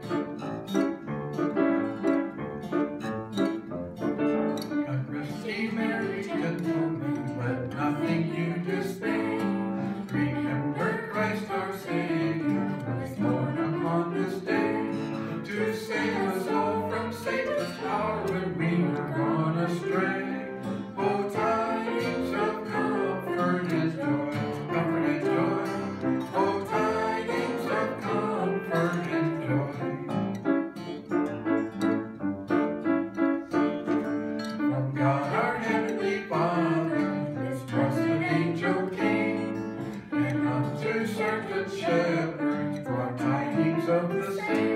God rest ye merry gentlemen, let nothing you dismay. Remember Christ our Savior was born upon this day, to save us all from Satan's power when we are gone astray. Oh, tidings of comfort and joy, comfort and joy. Oh, tidings of comfort and joy. From God our heavenly Father, this blessed angel came, and unto certain shepherds brought tidings of the same.